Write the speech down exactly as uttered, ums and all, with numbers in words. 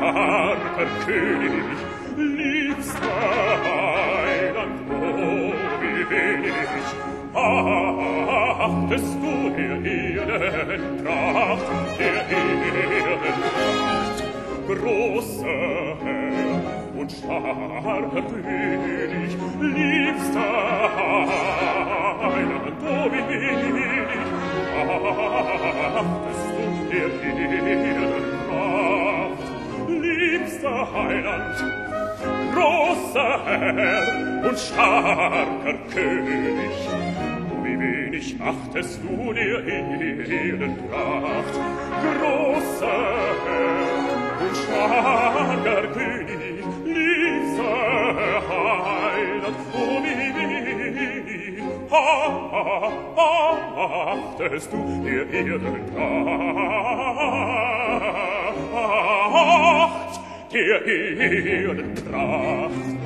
starker König, liebster Heiland, oh, wie wenig achtest du der Erdenpracht, der Erdenpracht, großer Herr und starker König, liebster Heiland, oh, wie wenig achtest du der Erdenpracht, liebster Heiland, großer Herr und starker König, wie wenig achtest du der Erdenpracht, großer Herr und starker König, liebster Heiland, oh, wie wenig achtest du der Erdenpracht, der Erdenpracht.